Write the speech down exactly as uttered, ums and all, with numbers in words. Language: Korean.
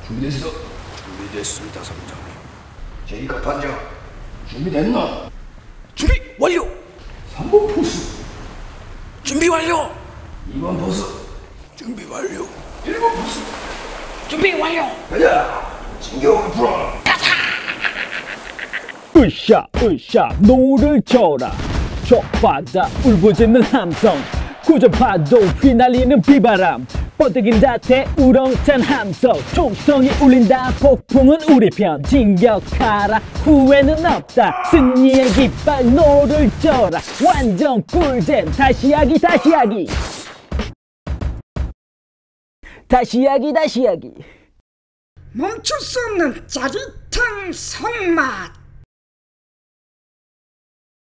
준비됐어? 준비됐습니다, 선장님. 제이카 반장, 준비됐나? 준비 완료! 삼 번 포수, 준비 완료! 이 번 포수, 준비 완료! 일 번 포수, 준비 완료! 가자! 진격을 풀어! 으쌰 으쌰 노를 져라 저 바다 울부짖는 함성 구저 파도 휘날리는 비바람 뻗어긴다 대우렁찬 함성 총성이 울린다 폭풍은 우리 편 진격하라 후회는 없다 승리의 깃발 노를 져라 완전 꿀잼 다시 하기 다시 하기 다시 하기 다시 하기 멈출 수 없는 짜릿한 손맛